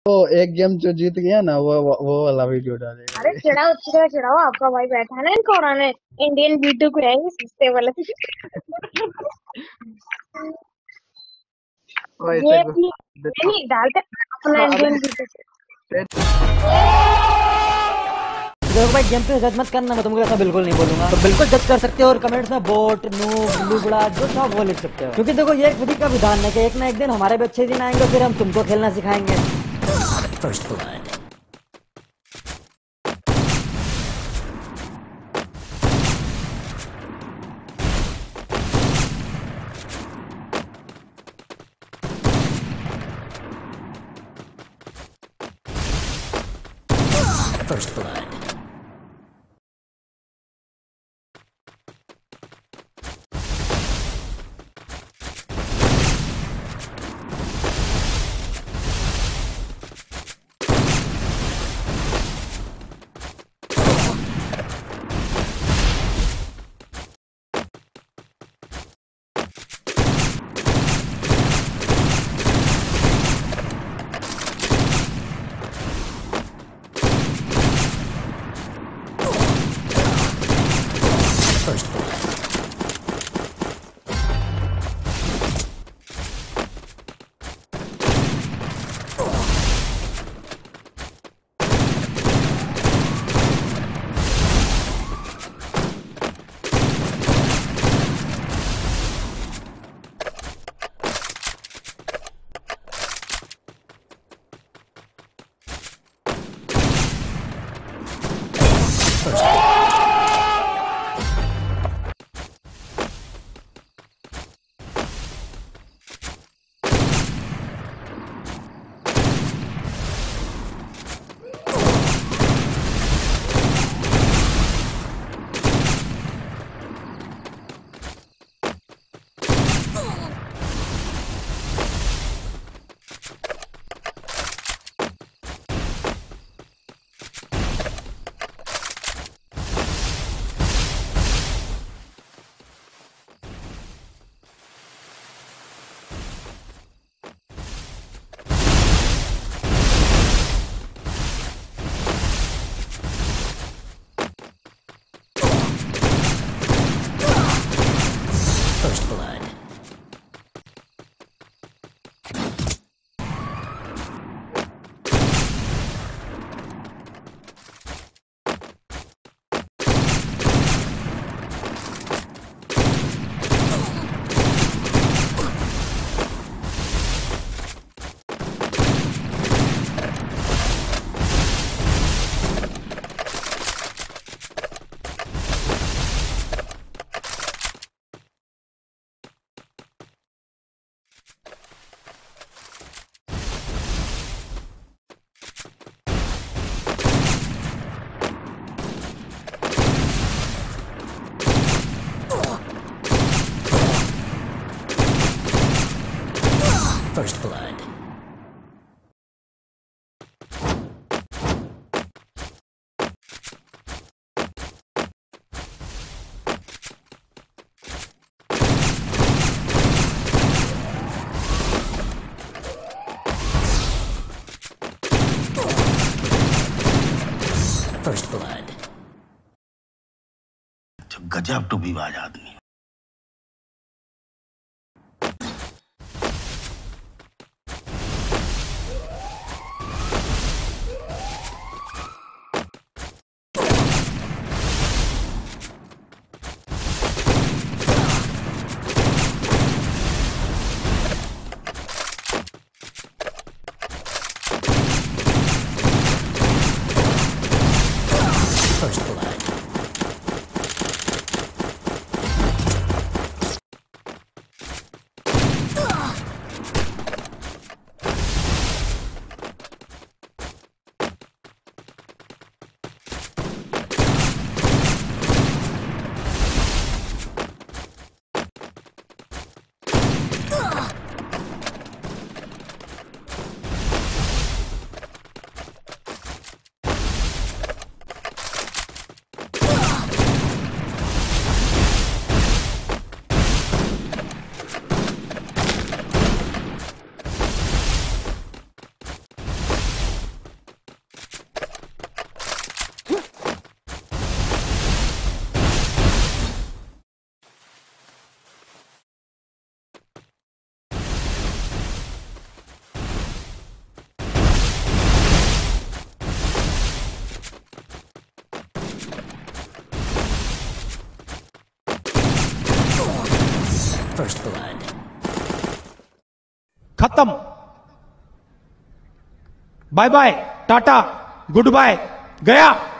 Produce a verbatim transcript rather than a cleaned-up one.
तो एक गेम जो जीत गया ना वो वो वाला वीडियो डालेगा। अरे चिढ़ाओ चिढ़ाओ चिढ़ाओ, आपका भाई बैठा है ना इनको उड़ाने, इंडियन बीटू को रहेंगे सस्ते वाले। ये भी नहीं डालते अपना इंडियन बीटू। देखो भाई गेम पे जज मत करना, मैं तुमको ऐसा बिल्कुल नहीं बोलूंगा। तो बिल्कुल जज कर सकते हो और कमेंट्स में बोट नूब लुबड़ा जो चाहो वो लिख सकते हो, क्योंकि देखो ये एक विधि का विधान है कि एक ना एक दिन हमारे भी अच्छे दिन आएंगे, फिर हम तुमको खेलना सिखाएंगे। First blood. First blood. First blood. First blood. First blood. First blood. First blood. गजब टूबीबाज आदमी। First blood. खत्म, बाय बाय, टाटा, गुड बाय, गया।